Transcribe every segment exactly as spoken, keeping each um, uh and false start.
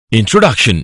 Introduction.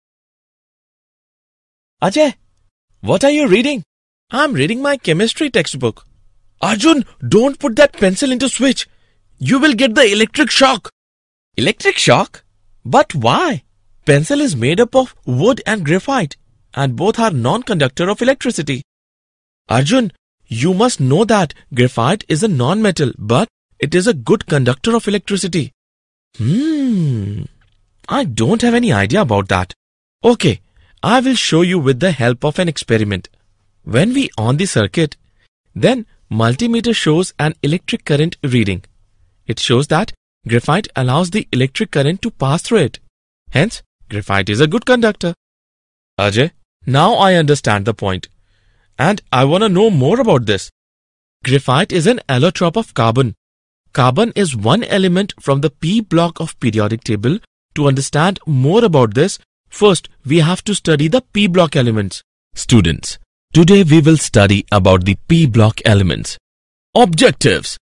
Ajay, what are you reading? I'm reading my chemistry textbook. Arjun, don't put that pencil into switch. You will get the electric shock. Electric shock? But why? Pencil is made up of wood and graphite, and both are non-conductor of electricity. Arjun, you must know that graphite is a non-metal, but it is a good conductor of electricity. Hmm, I don't have any idea about that. Okay, I will show you with the help of an experiment. When we on the circuit, then multimeter shows an electric current reading. It shows that graphite allows the electric current to pass through it. Hence, graphite is a good conductor. Ajay, now I understand the point. And I want to know more about this. Graphite is an allotrope of carbon. Carbon is one element from the P block of periodic table. To understand more about this, first we have to study the P block elements. Students, today we will study about the P block elements. Objectives.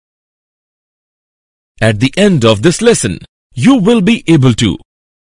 At the end of this lesson, you will be able to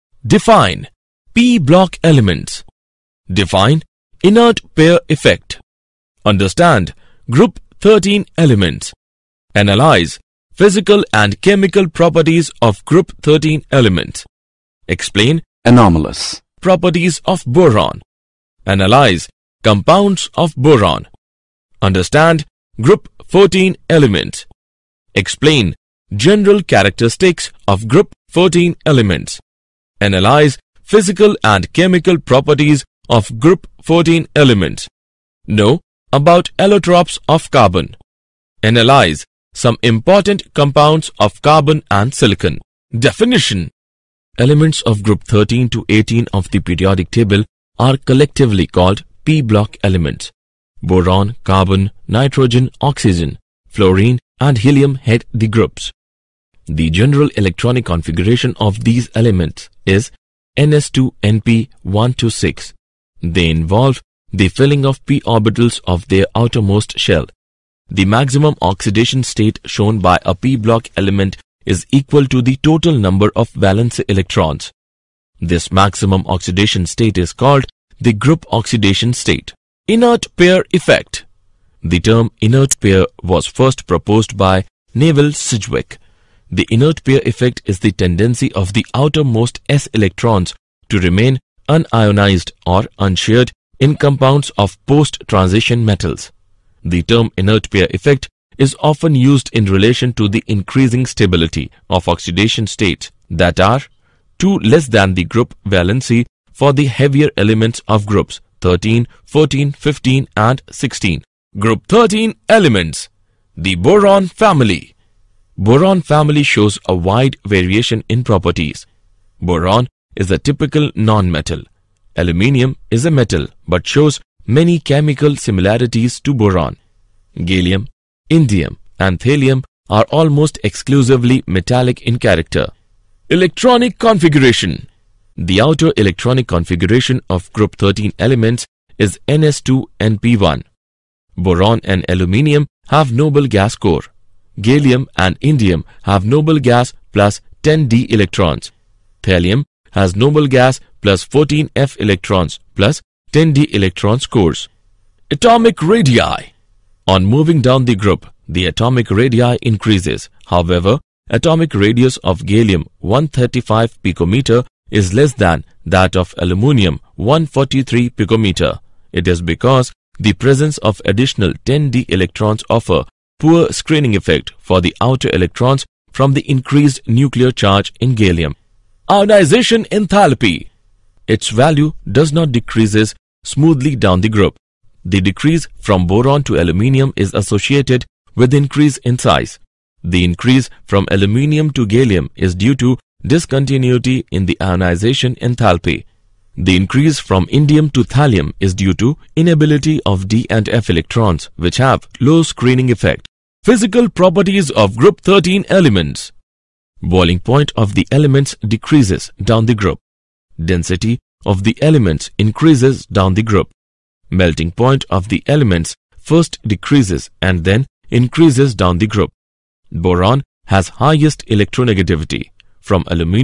define P block elements, define inert pair effect, understand group thirteen elements, analyze physical and chemical properties of group thirteen elements, explain anomalous properties of boron, analyze compounds of boron, understand group fourteen elements, explain general characteristics of group fourteen elements, analyze physical and chemical properties of group fourteen elements, know about allotropes of carbon, analyze some important compounds of carbon and silicon. Definition. Elements of group thirteen to eighteen of the periodic table are collectively called P block elements. Boron, carbon, nitrogen, oxygen, fluorine and helium head the groups. The general electronic configuration of these elements is N S two N P one two six. They involve the filling of p orbitals of their outermost shell. The maximum oxidation state shown by a p block element is equal to the total number of valence electrons. This maximum oxidation state is called the group oxidation state. Inert pair effect. The term inert pair was first proposed by Neville Sidgwick. The inert pair effect is the tendency of the outermost s electrons to remain unionized or unshared in compounds of post-transition metals. The term inert pair effect is often used in relation to the increasing stability of oxidation states that are two less than the group valency for the heavier elements of groups thirteen, fourteen, fifteen and sixteen. Group thirteen elements. The boron family. Boron family shows a wide variation in properties. Boron is a typical non-metal. Aluminium is a metal but shows many chemical similarities to boron. Gallium, indium and thallium are almost exclusively metallic in character. Electronic configuration. The outer electronic configuration of group thirteen elements is N S two N P one. Boron and aluminium have noble gas core. Gallium and indium have noble gas plus ten d electrons. Thallium has noble gas plus fourteen f electrons plus ten d electrons cores. Atomic radii. On moving down the group, the atomic radii increases. However, atomic radius of gallium one hundred thirty-five picometer is less than that of aluminium one hundred forty-three picometer. It is because the presence of additional ten d electrons offer poor screening effect for the outer electrons from the increased nuclear charge in gallium. Ionization enthalpy. Its value does not decreases smoothly down the group. The decrease from boron to aluminium is associated with increase in size. The increase from aluminium to gallium is due to discontinuity in the ionization enthalpy. The increase from indium to thallium is due to inability of d and f electrons, which have low screening effect. Physical properties of group thirteen elements. Boiling point of the elements decreases down the group. Density of the elements increases down the group. Melting point of the elements first decreases and then increases down the group. Boron has highest electronegativity. From aluminium,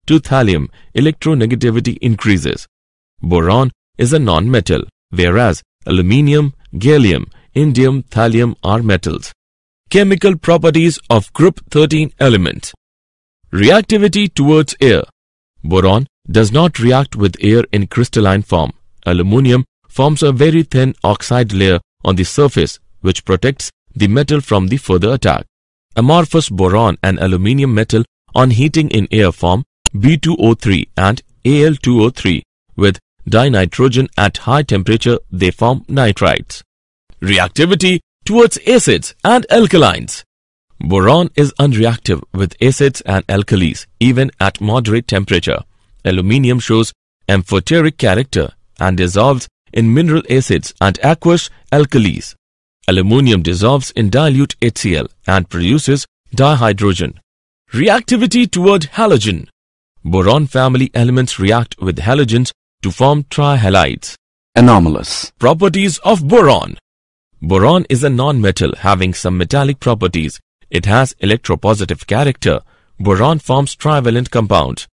to thallium, electronegativity increases. Boron is a non-metal, whereas aluminium, gallium, indium, thallium are metals. Chemical properties of group thirteen element. Reactivity towards air. Boron does not react with air in crystalline form. Aluminium forms a very thin oxide layer on the surface which protects the metal from the further attack. Amorphous boron and aluminium metal on heating in air form B two O three and A L two O three. With dinitrogen at high temperature they form nitrides. Reactivity towards acids and alkalines. Boron is unreactive with acids and alkalis even at moderate temperature. Aluminium shows amphoteric character and dissolves in mineral acids and aqueous alkalis. Aluminium dissolves in dilute H C l and produces dihydrogen. Reactivity toward halogen. Boron family elements react with halogens to form trihalides. Anomalous. Properties of boron. Boron is a non-metal having some metallic properties. It has electropositive character. Boron forms trivalent compounds.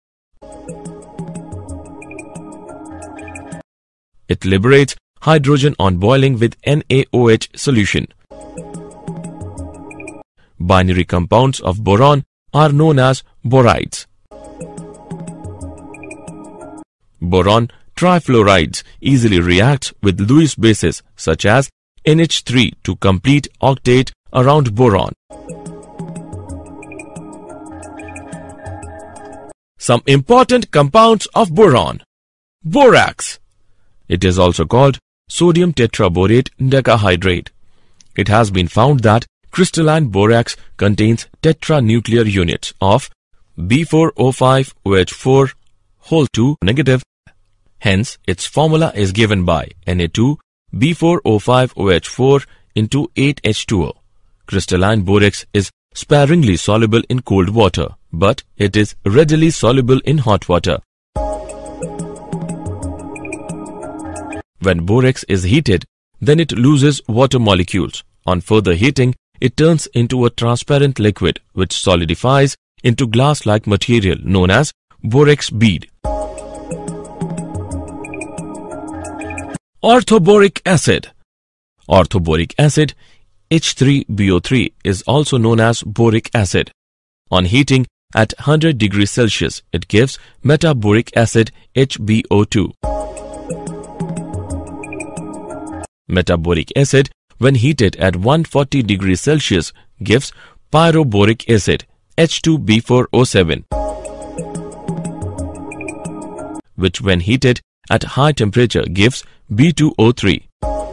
It liberates hydrogen on boiling with N A O H solution. Binary compounds of boron are known as borides. Boron trifluorides easily react with Lewis bases such as N H three to complete octet around boron. Some important compounds of boron. Borax. It is also called sodium tetraborate decahydrate. It has been found that crystalline borax contains tetranuclear units of B four O five O H four whole two negative. Hence, its formula is given by Na two B four O five O H four into eight H two O. Crystalline borax is sparingly soluble in cold water, but it is readily soluble in hot water. When borax is heated, then it loses water molecules. On further heating, it turns into a transparent liquid which solidifies into glass-like material known as borax bead. Orthoboric acid. Orthoboric acid H three B O three is also known as boric acid. On heating at one hundred degrees Celsius, it gives metaboric acid H B O two. Metaboric acid, when heated at one hundred forty degrees Celsius, gives pyroboric acid H two B four O seven, which when heated at high temperature gives B two O three.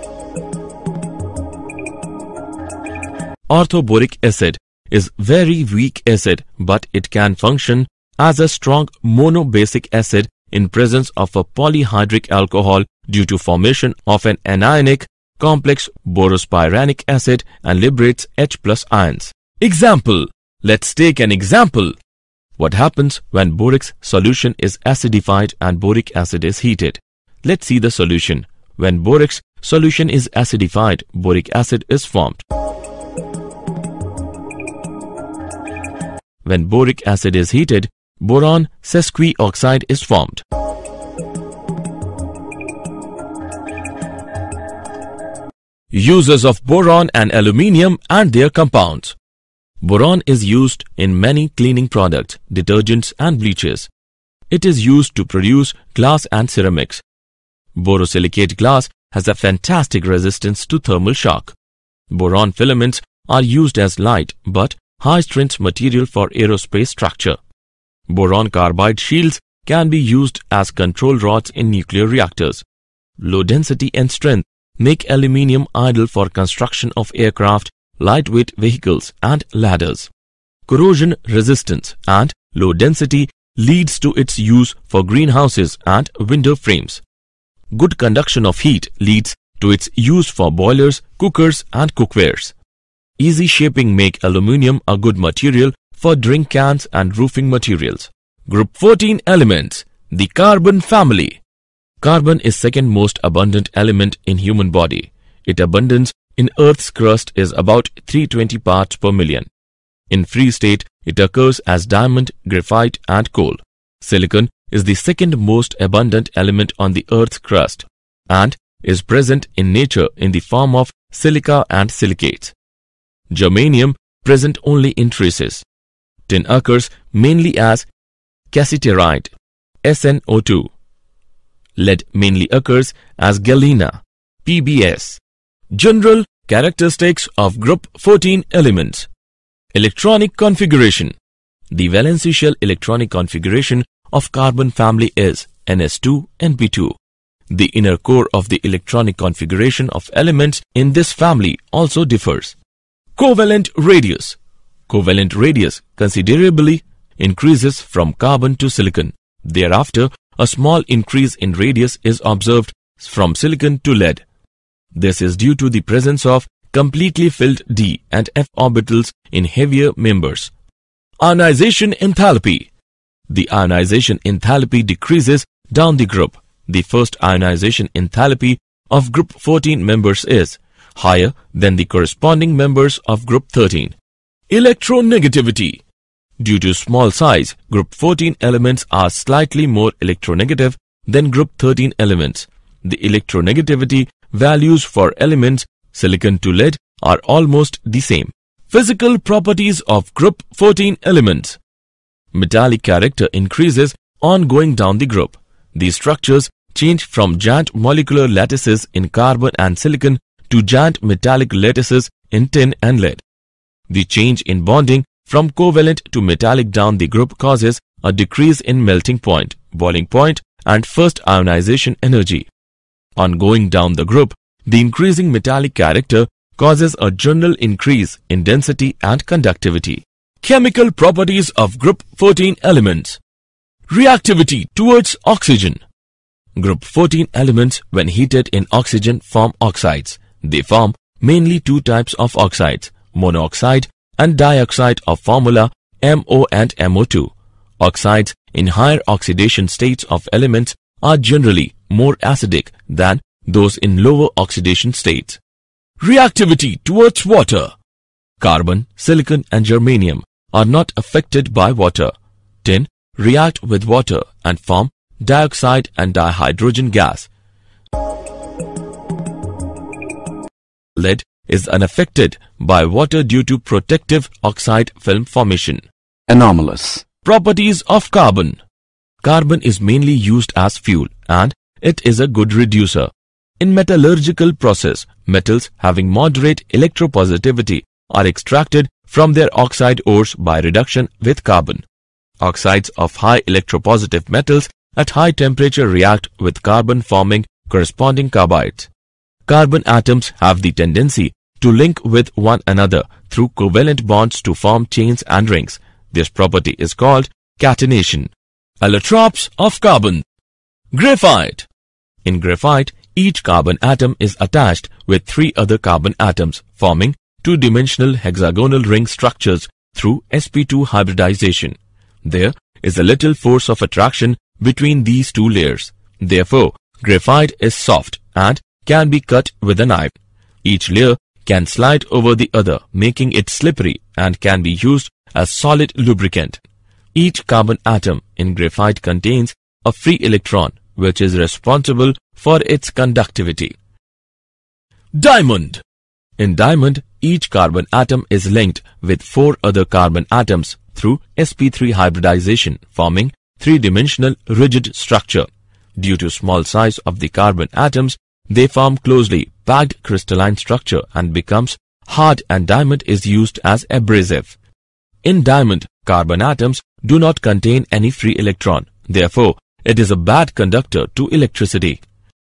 Orthoboric acid is very weak acid, but it can function as a strong monobasic acid in presence of a polyhydric alcohol due to formation of an anionic complex borospiranic acid and liberates H plus ions. Example. Let's take an example. What happens when borax solution is acidified and boric acid is heated? Let's see the solution. When borax solution is acidified, boric acid is formed. When boric acid is heated, boron sesquioxide is formed. Uses of boron and aluminium and their compounds. Boron is used in many cleaning products, detergents and bleaches. It is used to produce glass and ceramics. Borosilicate glass has a fantastic resistance to thermal shock. Boron filaments are used as light but high-strength material for aerospace structure. Boron carbide shields can be used as control rods in nuclear reactors. Low density and strength make aluminium ideal for construction of aircraft, lightweight vehicles and ladders. Corrosion resistance and low density leads to its use for greenhouses and window frames. Good conduction of heat leads to its use for boilers, cookers and cookwares. Easy shaping make aluminium a good material for drink cans and roofing materials. Group fourteen elements. The carbon family. Carbon is second most abundant element in human body. Its abundance in Earth's crust is about three hundred twenty parts per million. In free state, it occurs as diamond, graphite and coal. Silicon is the second most abundant element on the Earth's crust and is present in nature in the form of silica and silicates. Germanium present only in traces. Tin occurs mainly as cassiterite, S n O two. Lead mainly occurs as galena, P b S. General characteristics of group fourteen elements. Electronic configuration. The valency shell electronic configuration of carbon family is N s two N p two. The inner core of the electronic configuration of elements in this family also differs. Covalent radius. Covalent radius considerably increases from carbon to silicon. Thereafter, a small increase in radius is observed from silicon to lead. This is due to the presence of completely filled d and f orbitals in heavier members. Ionization enthalpy. The ionization enthalpy decreases down the group. The first ionization enthalpy of group fourteen members is higher than the corresponding members of group thirteen. Electronegativity. Due to small size, group fourteen elements are slightly more electronegative than group thirteen elements. The electronegativity values for elements silicon to lead are almost the same. Physical properties of group fourteen elements. Metallic character increases on going down the group. These structures change from giant molecular lattices in carbon and silicon to giant metallic lattices in tin and lead. The change in bonding from covalent to metallic down the group causes a decrease in melting point, boiling point, and first ionization energy. On going down the group, the increasing metallic character causes a general increase in density and conductivity. Chemical properties of group fourteen elements. Reactivity towards oxygen. Group fourteen elements, when heated in oxygen, form oxides. They form mainly two types of oxides, monoxide and dioxide of formula M O and M O two. Oxides in higher oxidation states of elements are generally more acidic than those in lower oxidation states. Reactivity towards water. Carbon, silicon and germanium are not affected by water. Tin react with water and form dioxide and dihydrogen gas. Lead is unaffected by water due to protective oxide film formation. Anomalous. Properties of carbon. Carbon is mainly used as fuel and it is a good reducer. In metallurgical process, metals having moderate electropositivity are extracted from their oxide ores by reduction with carbon. Oxides of high electropositive metals at high temperature react with carbon, forming corresponding carbides. Carbon atoms have the tendency to link with one another through covalent bonds to form chains and rings. This property is called catenation. Allotropes of carbon. Graphite. In graphite, each carbon atom is attached with three other carbon atoms, forming two-dimensional hexagonal ring structures through s p two hybridization. There is a little force of attraction between these two layers. Therefore, graphite is soft and can be cut with a knife. Each layer can slide over the other, making it slippery, and can be used as solid lubricant. Each carbon atom in graphite contains a free electron, which is responsible for its conductivity. Diamond. In diamond, each carbon atom is linked with four other carbon atoms through s p three hybridization, forming three-dimensional rigid structure. Due to small size of the carbon atoms, they form closely packed crystalline structure and becomes hard, and diamond is used as abrasive. In diamond, carbon atoms do not contain any free electron. Therefore, it is a bad conductor to electricity.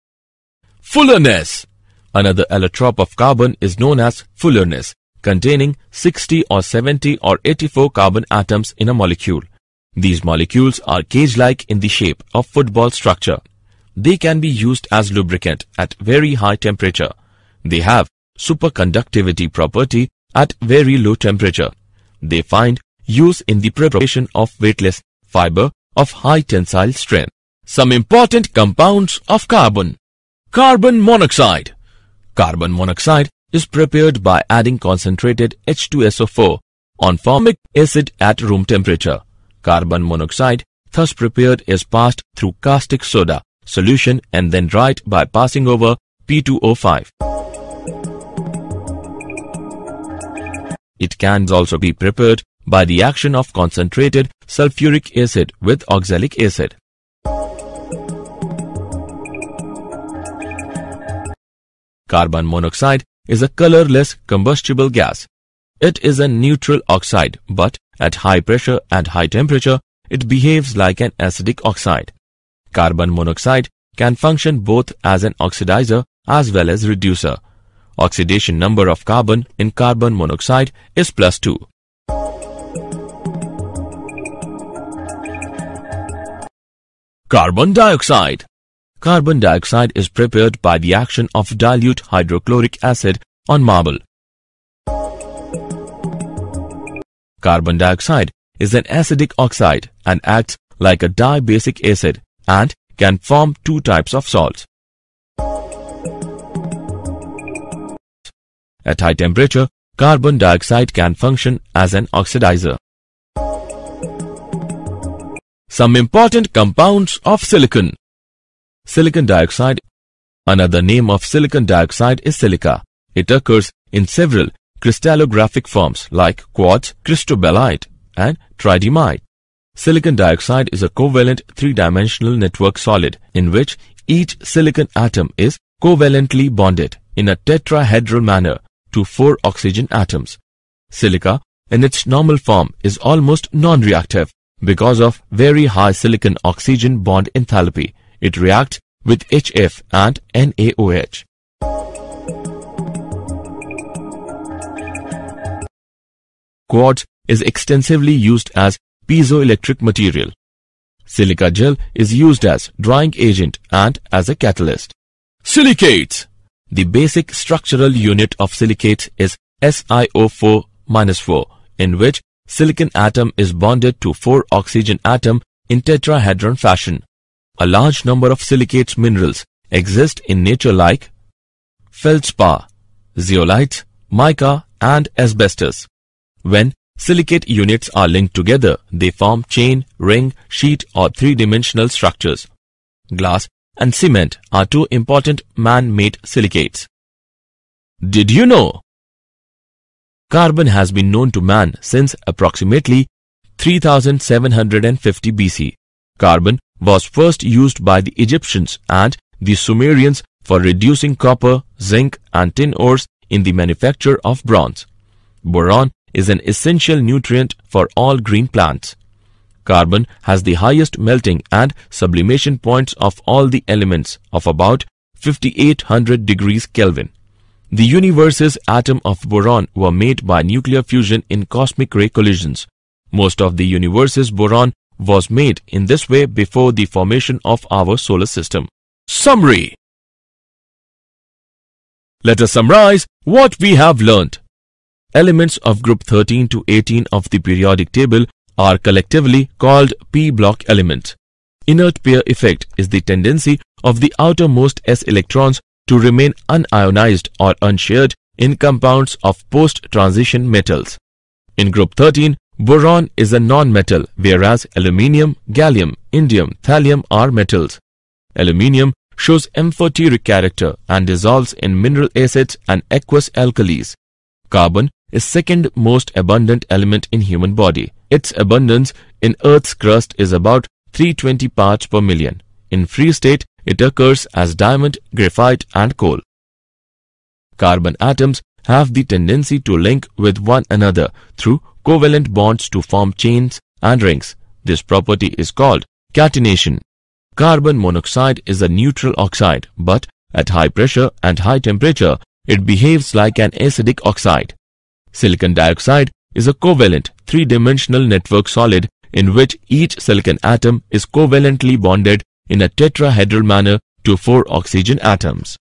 Fullerness. Another allotrope of carbon is known as fullerness, containing sixty or seventy or eighty-four carbon atoms in a molecule. These molecules are cage-like in the shape of football structure. They can be used as lubricant at very high temperature. They have superconductivity property at very low temperature. They find use in the preparation of weightless fiber of high tensile strength. Some important compounds of carbon. Carbon monoxide. Carbon monoxide is prepared by adding concentrated H two S O four on formic acid at room temperature. Carbon monoxide thus prepared is passed through caustic soda solution and then dried by passing over P two O five. It can also be prepared by the action of concentrated sulfuric acid with oxalic acid. Carbon monoxide is a colorless combustible gas. It is a neutral oxide, but at high pressure and high temperature, it behaves like an acidic oxide. Carbon monoxide can function both as an oxidizer as well as reducer. Oxidation number of carbon in carbon monoxide is plus two. Carbon dioxide. Carbon dioxide is prepared by the action of dilute hydrochloric acid on marble. Carbon dioxide is an acidic oxide and acts like a dibasic acid and can form two types of salts. At high temperature, carbon dioxide can function as an oxidizer. Some important compounds of silicon. Silicon dioxide. Another name of silicon dioxide is silica. It occurs in several crystallographic forms like quartz, cristobalite, and tridymite. Silicon dioxide is a covalent three-dimensional network solid in which each silicon atom is covalently bonded in a tetrahedral manner to four oxygen atoms. Silica, in its normal form, is almost non-reactive because of very high silicon-oxygen bond enthalpy. It reacts with H F and N A O H. Quartz is extensively used as piezoelectric material. Silica gel is used as drying agent and as a catalyst. Silicates. The basic structural unit of silicates is S i O four minus four, in which silicon atom is bonded to four oxygen atom in tetrahedron fashion. A large number of silicates minerals exist in nature like feldspar, zeolite, mica, and asbestos. When silicate units are linked together, they form chain, ring, sheet, or three-dimensional structures. Glass and cement are two important man-made silicates. Did you know? Carbon has been known to man since approximately three thousand seven hundred fifty B C. Carbon was first used by the Egyptians and the Sumerians for reducing copper, zinc, and tin ores in the manufacture of bronze. Boron is an essential nutrient for all green plants. Carbon has the highest melting and sublimation points of all the elements of about fifty-eight hundred degrees Kelvin. The universe's atoms of boron were made by nuclear fusion in cosmic ray collisions. Most of the universe's boron was made in this way before the formation of our solar system. Summary. Let us summarize what we have learnt. Elements of group thirteen to eighteen of the periodic table are collectively called p-block elements. Inert pair effect is the tendency of the outermost s electrons to remain unionized or unshared in compounds of post-transition metals. In group thirteen, boron is a non-metal, whereas aluminium, gallium, indium, thallium are metals. Aluminium shows amphoteric character and dissolves in mineral acids and aqueous alkalis. Carbon is second most abundant element in human body. Its abundance in Earth's crust is about three hundred twenty parts per million. In free state, it occurs as diamond, graphite, and coal. Carbon atoms have the tendency to link with one another through covalent bonds to form chains and rings. This property is called catenation. Carbon monoxide is a neutral oxide, but at high pressure and high temperature, it behaves like an acidic oxide. Silicon dioxide is a covalent three-dimensional network solid in which each silicon atom is covalently bonded in a tetrahedral manner to four oxygen atoms.